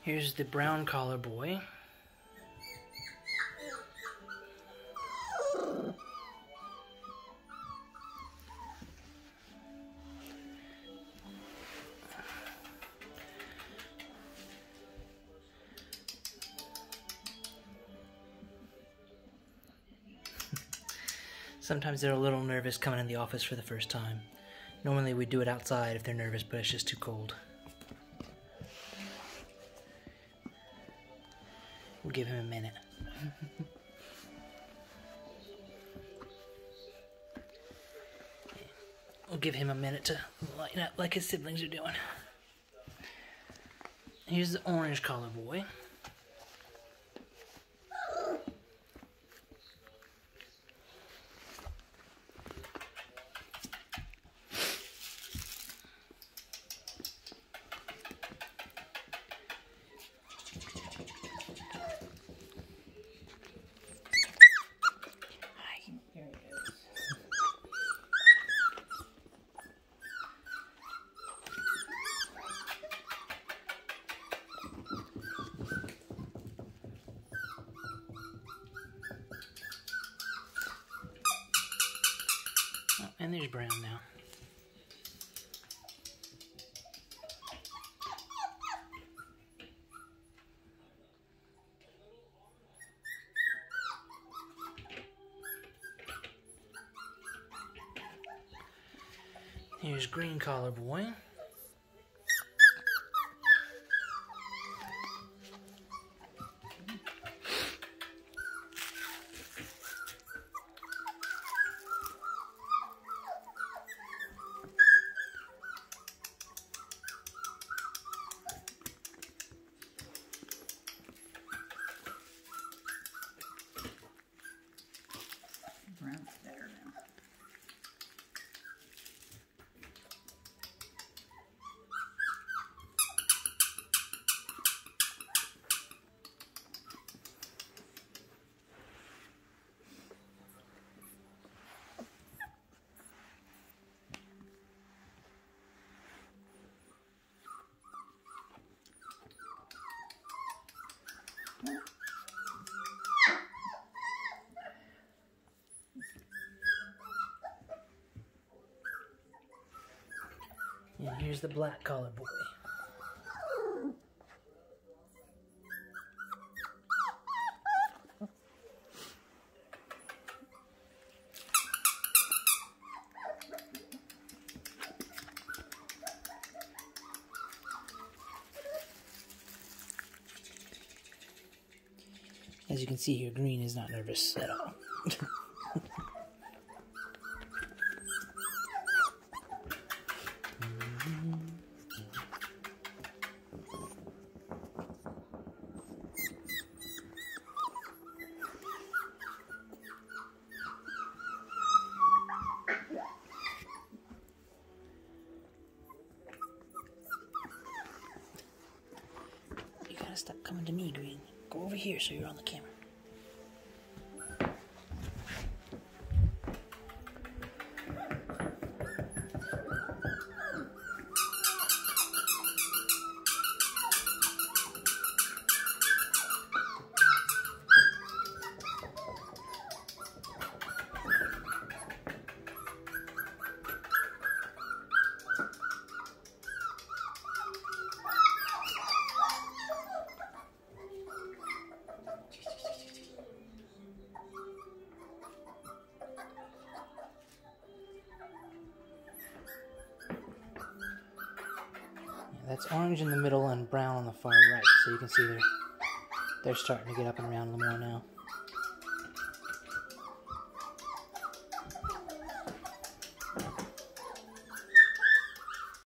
Here's the brown collar boy. Sometimes they're a little nervous coming in the office for the first time. Normally we do it outside if they're nervous, but it's just too cold. We'll give him a minute. We'll give him a minute to lighten up like his siblings are doing. Here's the orange collar boy. And there's brown now. Here's green collar boy. Brown's better now. And here's the black collar boy. As you can see here, green is not nervous at all. You gotta stop coming to me, Green. Go over here so you're on the camera. That's orange in the middle and brown on the far right, so you can see they're starting to get up and around a little more now.